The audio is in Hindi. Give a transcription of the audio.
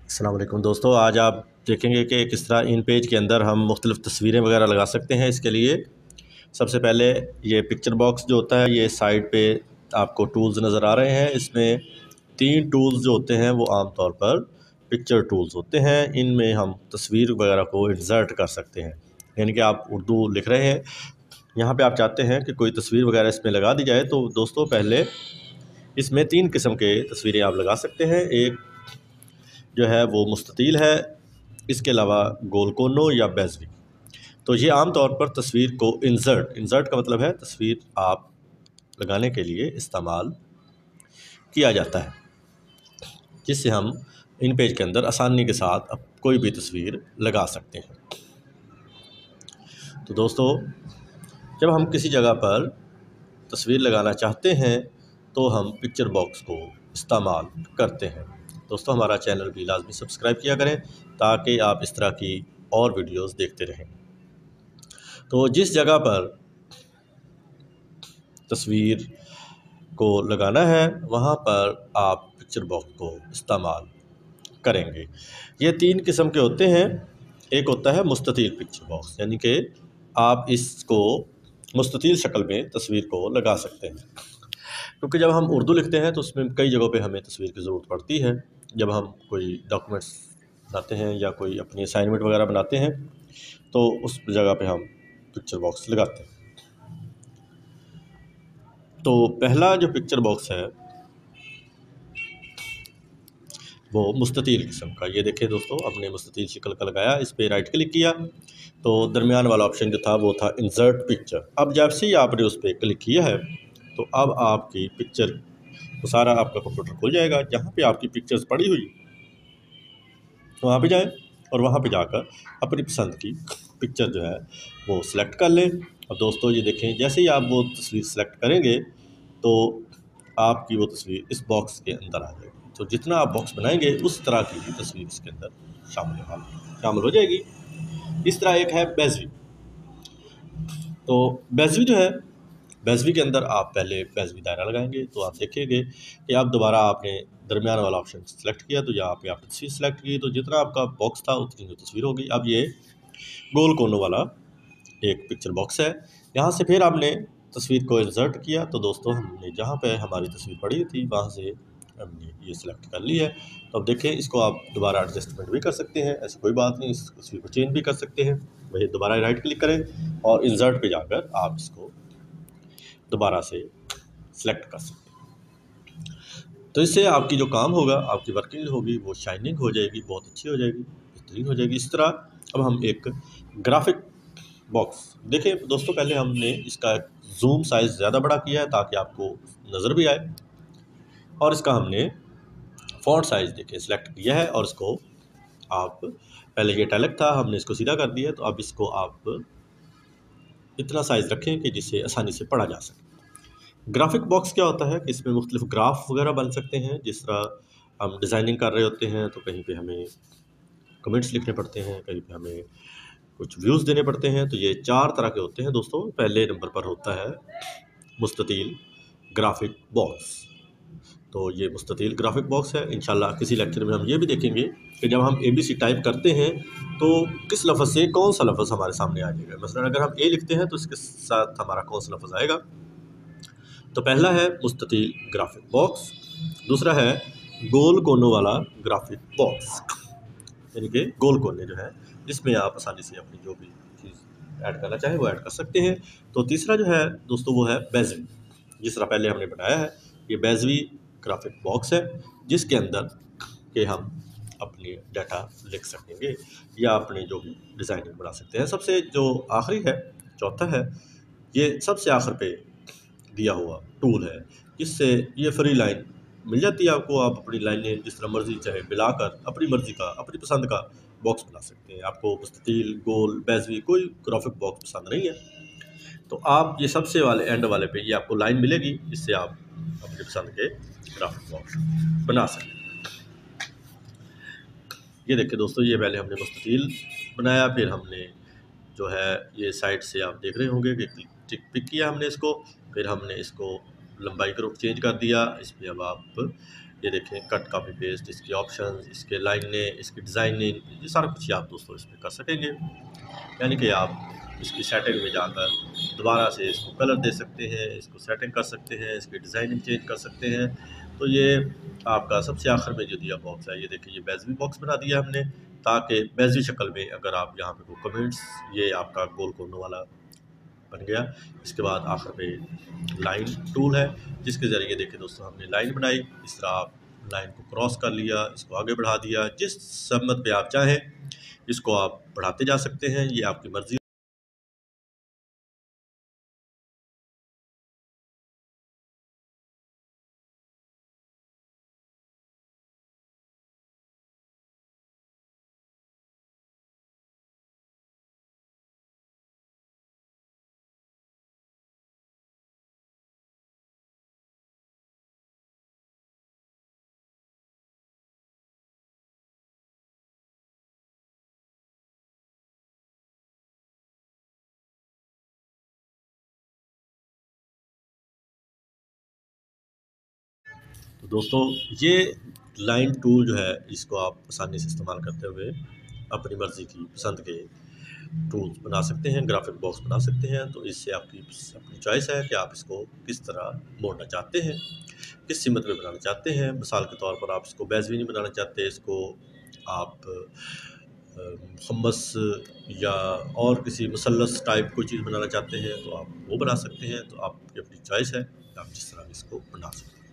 अस्सलाम वालेकुम दोस्तों, आज आप देखेंगे कि किस तरह इन पेज के अंदर हम मुख्तलिफ़ तस्वीरें वगैरह लगा सकते हैं। इसके लिए सबसे पहले ये पिक्चर बॉक्स जो होता है, ये साइड पे आपको टूल्स नज़र आ रहे हैं। इसमें 3 टूल्स जो होते हैं वो आम तौर पर पिक्चर टूल्स होते हैं। इनमें हम तस्वीर वगैरह को इंसर्ट कर सकते हैं। यानी कि आप उर्दू लिख रहे हैं, यहाँ पे आप चाहते हैं कि कोई तस्वीर वगैरह इसमें लगा दी जाए, तो दोस्तों पहले इसमें 3 किस्म के तस्वीरें आप लगा सकते हैं। एक जो है वो मुस्ततील है, इसके अलावा गोल कोनो या बेज़वी। तो ये आम तौर पर तस्वीर को इंसर्ट का मतलब है तस्वीर आप लगाने के लिए इस्तेमाल किया जाता है, जिससे हम इन पेज के अंदर आसानी के साथ अब कोई भी तस्वीर लगा सकते हैं। तो दोस्तों, जब हम किसी जगह पर तस्वीर लगाना चाहते हैं तो हम पिक्चर बॉक्स को इस्तेमाल करते हैं। दोस्तों, हमारा चैनल भी लाजमी सब्सक्राइब किया करें ताकि आप इस तरह की और वीडियोस देखते रहें। तो जिस जगह पर तस्वीर को लगाना है वहाँ पर आप पिक्चर बॉक्स को इस्तेमाल करेंगे। ये 3 किस्म के होते हैं। एक होता है मुस्ततील पिक्चर बॉक्स, यानी कि आप इसको मुस्ततील शक्ल में तस्वीर को लगा सकते हैं, क्योंकि जब हम उर्दू लिखते हैं तो उसमें कई जगहों पे हमें तस्वीर की ज़रूरत पड़ती है। जब हम कोई डॉक्यूमेंट्स बनाते हैं या कोई अपनी असाइनमेंट वगैरह बनाते हैं तो उस जगह पे हम पिक्चर बॉक्स लगाते हैं। तो पहला जो पिक्चर बॉक्स है वो मुस्ततील किस्म का, ये देखिए दोस्तों, अपने मुस्ततील शक्ल का लगाया, इस पर राइट क्लिक किया तो दरमियान वाला ऑप्शन जो था वो था इंसर्ट पिक्चर। अब जब से ही आपने उस पर क्लिक किया है तो अब आपकी पिक्चर तो सारा आपका कंप्यूटर खुल जाएगा। जहाँ पे आपकी पिक्चर्स पड़ी हुई वहाँ पे जाएं और वहाँ पे जाकर अपनी पसंद की पिक्चर जो है वो सिलेक्ट कर लें। और दोस्तों ये देखें, जैसे ही आप वो तस्वीर सेलेक्ट करेंगे तो आपकी वो तस्वीर इस बॉक्स के अंदर आ जाएगी। तो जितना आप बॉक्स बनाएंगे उस तरह की भी तस्वीर इसके अंदर शामिल हो जाएगी। इस तरह एक है बेज़वी। तो बेज़वी जो है, बेज़वी के अंदर आप पहले बेज़वी दायरा लगाएंगे तो आप देखेंगे कि आप दोबारा आपने दरमियान वाला ऑप्शन सेलेक्ट किया तो यहाँ पे आपने तस्वीर सेलेक्ट की, तो जितना आपका बॉक्स था उतनी जो तस्वीर होगी। अब ये गोल कोनों वाला एक पिक्चर बॉक्स है, यहाँ से फिर आपने तस्वीर को इंसर्ट किया तो दोस्तों हमने जहाँ पे हमारी तस्वीर पड़ी थी वहाँ से हमने ये सिलेक्ट कर ली है। तो अब देखें, इसको आप दोबारा एडजस्टमेंट भी कर सकते हैं, ऐसी कोई बात नहीं, इस तस्वीर को चेंज भी कर सकते हैं। वही दोबारा राइट क्लिक करें और इंसर्ट पे जाकर आप इसको दोबारा से सिलेक्ट कर सकते हैं। तो इससे आपकी जो काम होगा, आपकी वर्किंग होगी वो शाइनिंग हो जाएगी, बहुत अच्छी हो जाएगी, बेहतरीन हो जाएगी। इस तरह अब हम एक ग्राफिक बॉक्स देखिए दोस्तों, पहले हमने इसका जूम साइज़ ज़्यादा बड़ा किया है ताकि आपको नज़र भी आए, और इसका हमने फ़ॉन्ट साइज़ देखिए सिलेक्ट किया है, और इसको आप पहले ये इटैलिक था, हमने इसको सीधा कर दिया है। तो अब इसको आप इतना साइज़ रखें कि जिससे आसानी से पढ़ा जा सके। ग्राफिक बॉक्स क्या होता है कि इसमें मुख्तलिफ ग्राफ वगैरह बन सकते हैं। जिस तरह हम डिज़ाइनिंग कर रहे होते हैं तो कहीं पे हमें कमेंट्स लिखने पड़ते हैं, कहीं पे हमें कुछ व्यूज़ देने पड़ते हैं। तो ये 4 तरह के होते हैं दोस्तों। पहले नंबर पर होता है मुस्ततील ग्राफिक बॉक्स। तो ये मुस्ततील ग्राफिक बॉक्स है। इंशाल्लाह किसी लेक्चर में हम ये भी देखेंगे कि जब हम ABC टाइप करते हैं तो किस लफ्ज़ से कौन सा लफ्ज़ हमारे सामने आ जाएगा। मसलन अगर हम A लिखते हैं तो इसके साथ हमारा कौन सा लफ्ज़ आएगा। तो पहला है मुस्ततील ग्राफिक बॉक्स, दूसरा है गोल कोनों वाला ग्राफिक बॉक्स, यानी कि गोल कोने जो है जिसमें आप आसानी से अपनी जो भी चीज़ ऐड करना चाहें वो ऐड कर सकते हैं। तो तीसरा जो है दोस्तों वो है बेज़वी, जिस तरह पहले हमने बनाया है। ये बेज़वी ग्राफिक बॉक्स है जिसके अंदर के हम अपनी डाटा लिख सकेंगे या अपने जो भी डिज़ाइनिंग बना सकते हैं। सबसे जो आखिरी है, चौथा है, ये सबसे आखिर पे दिया हुआ टूल है, जिससे ये फ्री लाइन मिल जाती है आपको। आप अपनी लाइनें जिस तरह मर्जी चाहे मिलाकर अपनी मर्जी का, अपनी पसंद का बॉक्स बना सकते हैं। आपको मुस्ततील, गोल, बेज़वी कोई ग्राफिक बॉक्स पसंद नहीं है तो आप ये सबसे वाले एंड वाले पे ये आपको लाइन मिलेगी, जिससे आप अपनी पसंद के ग्राफिक बॉक्स बना सकते हैं। ये देखिए दोस्तों, ये पहले हमने मुस्ततील बनाया, फिर हमने जो है ये साइड से आप देख रहे होंगे कि टिक पिक किया हमने इसको, फिर हमने इसको लंबाई का रुख चेंज कर दिया। इस पर अब आप ये देखें कट कॉपी पेस्ट, इसके ऑप्शन, इसके लाइनें, इसकी डिज़ाइनिंग, ये सारा कुछ ही आप दोस्तों इसमें कर सकेंगे। यानी कि आप इसकी सेटिंग में जाकर दोबारा से इसको कलर दे सकते हैं, इसको सेटिंग कर सकते हैं, इसकी डिज़ाइनिंग चेंज कर सकते हैं। तो ये आपका सबसे आखिर में जो दिया बॉक्स है, ये देखिए ये बेज़वी बॉक्स बना दिया हमने, ताकि बेज़वी शक्ल में अगर आप यहाँ पे कोई कमेंट्स, ये आपका गोल कोनों वाला बन गया। इसके बाद आखिर पे लाइन टूल है, जिसके ज़रिए देखिए दोस्तों हमने लाइन बनाई। इस तरह आप लाइन को क्रॉस कर लिया, इसको आगे बढ़ा दिया, जिस सम्मत पे आप चाहें इसको आप बढ़ाते जा सकते हैं, ये आपकी मर्ज़ी। तो दोस्तों ये लाइन टूल जो है, इसको आप आसानी से इस्तेमाल करते हुए अपनी मर्ज़ी की पसंद के टूल्स बना सकते हैं, ग्राफिक बॉक्स बना सकते हैं। तो इससे आपकी अपनी चॉइस है कि आप इसको किस तरह मोड़ना चाहते हैं, किस सीमत में बनाना चाहते हैं। मिसाल के तौर पर आप इसको बेज़वी नहीं बनाना चाहते, इसको आप मुहम्मस या और किसी मुसल्लस टाइप कोई चीज़ बनाना चाहते हैं तो आप वो बना सकते हैं। तो आपकी अपनी चॉइस है, आप जिस तरह इसको बना सकते हैं।